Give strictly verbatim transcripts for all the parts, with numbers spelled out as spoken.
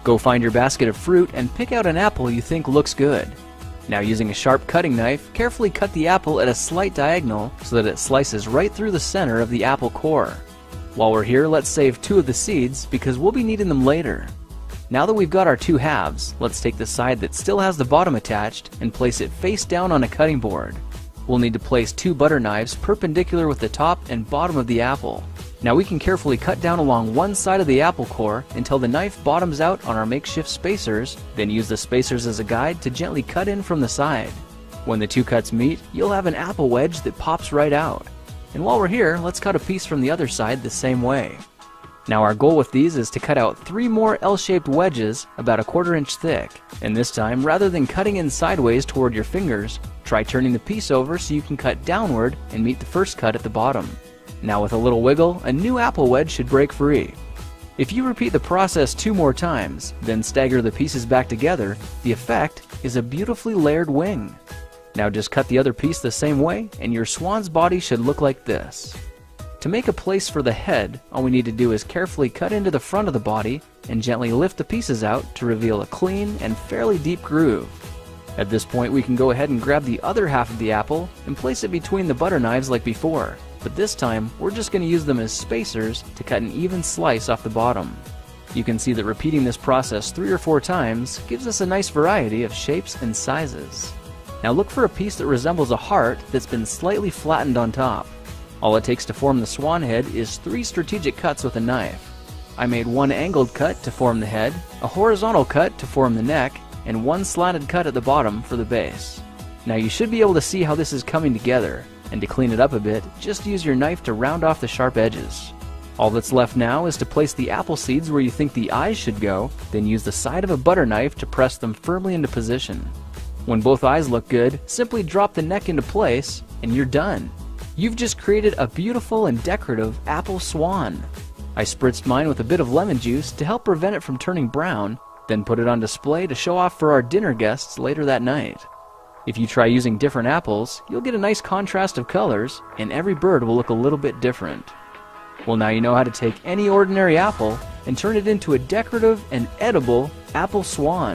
Go find your basket of fruit and pick out an apple you think looks good. Now, using a sharp cutting knife, carefully cut the apple at a slight diagonal so that it slices right through the center of the apple core. While we're here, let's save two of the seeds because we'll be needing them later. Now that we've got our two halves, let's take the side that still has the bottom attached and place it face down on a cutting board. We'll need to place two butter knives perpendicular with the top and bottom of the apple. Now we can carefully cut down along one side of the apple core until the knife bottoms out on our makeshift spacers, then use the spacers as a guide to gently cut in from the side. When the two cuts meet, you'll have an apple wedge that pops right out. And while we're here, let's cut a piece from the other side the same way. Now our goal with these is to cut out three more L-shaped wedges about a quarter inch thick. And this time, rather than cutting in sideways toward your fingers, try turning the piece over so you can cut downward and meet the first cut at the bottom. Now with a little wiggle, a new apple wedge should break free. If you repeat the process two more times, then stagger the pieces back together, the effect is a beautifully layered wing. Now just cut the other piece the same way and your swan's body should look like this. To make a place for the head, all we need to do is carefully cut into the front of the body and gently lift the pieces out to reveal a clean and fairly deep groove. At this point we can go ahead and grab the other half of the apple and place it between the butter knives like before, but this time we're just going to use them as spacers to cut an even slice off the bottom. You can see that repeating this process three or four times gives us a nice variety of shapes and sizes. Now look for a piece that resembles a heart that's been slightly flattened on top. All it takes to form the swan head is three strategic cuts with a knife. I made one angled cut to form the head, a horizontal cut to form the neck, and one slanted cut at the bottom for the base. Now you should be able to see how this is coming together, and to clean it up a bit, just use your knife to round off the sharp edges. All that's left now is to place the apple seeds where you think the eyes should go, then use the side of a butter knife to press them firmly into position. When both eyes look good, simply drop the neck into place, and you're done. You've just created a beautiful and decorative apple swan. I spritzed mine with a bit of lemon juice to help prevent it from turning brown, then put it on display to show off for our dinner guests later that night. If you try using different apples, you'll get a nice contrast of colors, and every bird will look a little bit different. Well, now you know how to take any ordinary apple and turn it into a decorative and edible apple swan.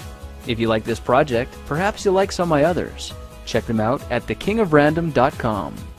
If you like this project, perhaps you'll like some of my others. Check them out at the king of random dot com.